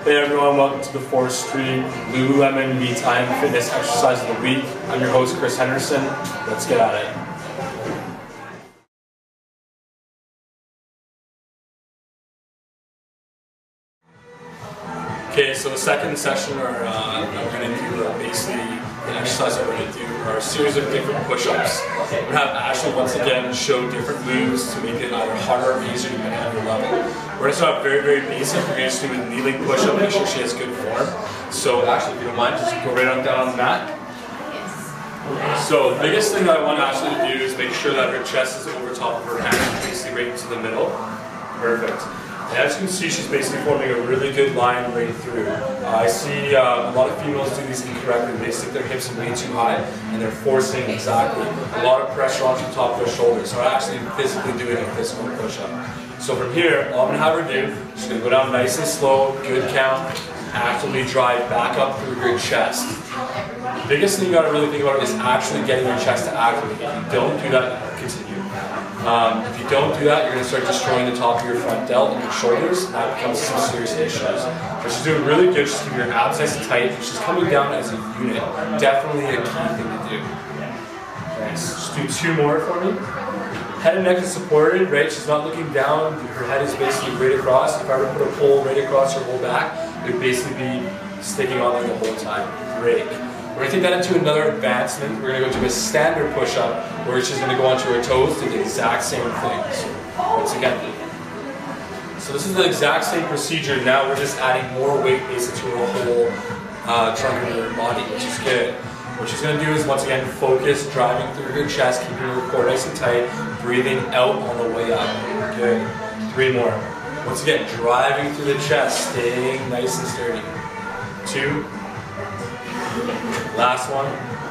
Hey everyone, welcome to the 4th Street Lululemon Me Time Fitness Exercise of the Week. I'm your host, Chris Henderson. Let's get at it. Okay, so the second session, I'm going to do basically the exercise that we're going to do are a series of different push-ups. We're going to have Ashley once again show different moves to make it either harder or easier depending on your level. We're going to start very, very basic. We're going to do a kneeling push-up, make sure she has good form. So Ashley, if you don't mind, just go right on down on the mat. So the biggest thing that I want Ashley to do is make sure that her chest is over top of her hands, basically right into the middle. Perfect. And as you can see, she's basically forming a really good line right through. I see a lot of females do these incorrectly. They stick their hips way too high and they're forcing exactly a lot of pressure onto the top of their shoulders. So I'm actually physically doing a physical push-up. So from here, all I'm going to have her do, she's going to go down nice and slow, good count, actively drive back up through your chest. The biggest thing you got to really think about is actually getting your chest to activate. If you don't do that, continue. If you don't do that, you're going to start destroying the top of your front delt and your shoulders, and that becomes some serious issues. But she's doing really good. She's keeping her abs nice and tight. She's coming down as a unit. Definitely a key thing to do. Nice. Just do 2 more for me. Head and neck is supported, right? She's not looking down. Her head is basically right across. If I were to put a pole right across her whole back, it would basically be sticking on there the whole time. Great. We're going to take that into another advancement. We're going to go to a standard push-up where she's going to go onto her toes, do the exact same things. Once again. So this is the exact same procedure. Now we're just adding more weight basically to her whole trunk of her body, which is good. What she's going to do is once again focus, driving through her chest, keeping her core nice and tight, breathing out on the way up. Good. 3 more. Once again, driving through the chest, staying nice and sturdy. 2. Last one.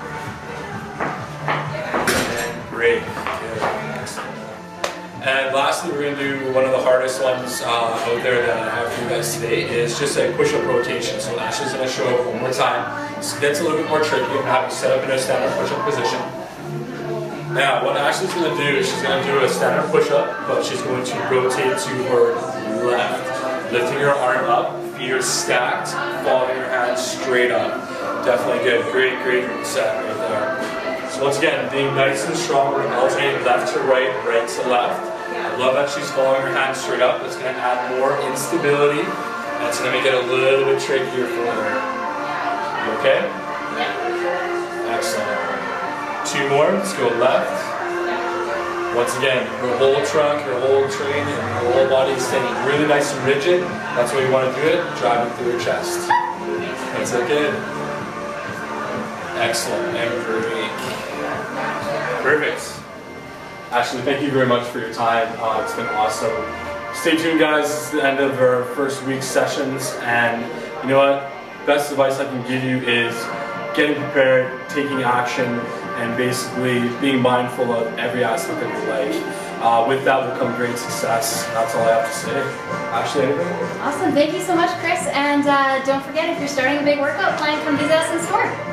And great. Good. Excellent. And lastly, we're going to do one of the hardest ones out there that I have for you guys today is just a push-up rotation. So Ashley's going to show it one more time. This gets a little bit more tricky. I'm going to have you set up in a standard push-up position. Now, what Ashley's going to do is she's going to do a standard push-up, but she's going to rotate to her left. Lifting her arm up, feet are stacked, following her hands straight up. Definitely good. Great, great set right there. So once again, being nice and strong, we're alternating left to right, right to left. I love that she's following her hands straight up. It's going to add more instability, and it's going to make it a little bit trickier for her. You okay? Yeah. Excellent. 2 more. Let's go left. Once again, her whole trunk, her whole train, and her whole body is staying really nice and rigid. That's the way you want to do it. Driving through her chest. That's okay. Excellent. And great. Perfect. Ashley, thank you very much for your time. It's been awesome. Stay tuned, guys. It's the end of our first week's sessions, and you know what? Best advice I can give you is getting prepared, taking action, and basically being mindful of every aspect of your life. With that will come great success. That's all I have to say. Ashley, anything? Awesome. Thank you so much, Chris. And don't forget, if you're starting a big workout plan, come visit us in store.